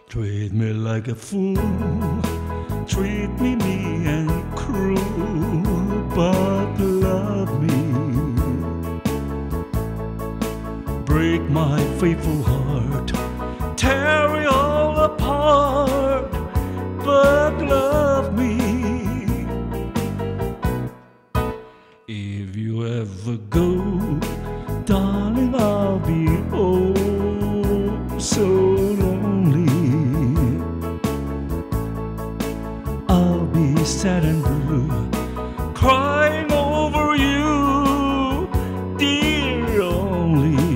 Treat me like a fool, treat me mean and cruel, but love me. Break my faithful heart, tear it all apart, but love me. If you ever go, darling, I'll be oh so lonely. I'll be sad and blue, crying over you, dear only.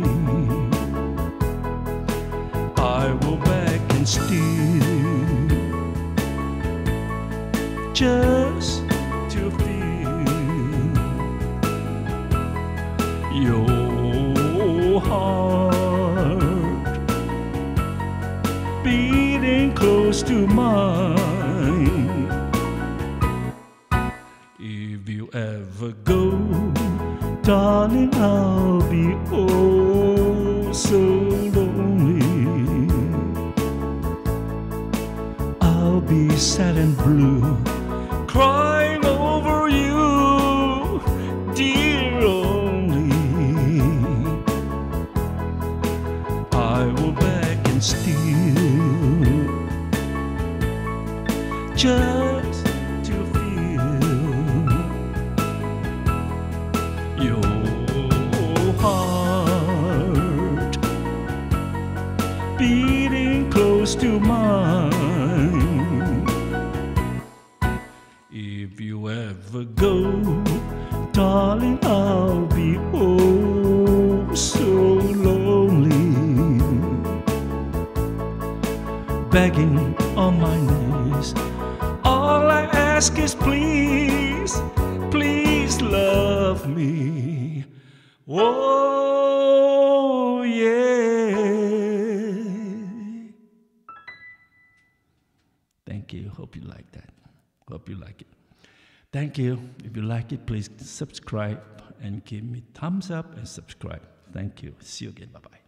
I will beg and steal just to feel your heart beating close to mine. If you ever go, darling, I'll be oh so lonely. I'll be sad and blue, crying over you, dear only. I will beg and steal just to feel your heart beating close to mine. If you ever go, darling, I'll be oh so lonely, begging on my knees. All I ask is please, please love me. Oh yeah. Thank you. Hope you like that. Hope you like it. Thank you. If you like it, please subscribe and give me thumbs up and subscribe. Thank you. See you again. Bye-bye.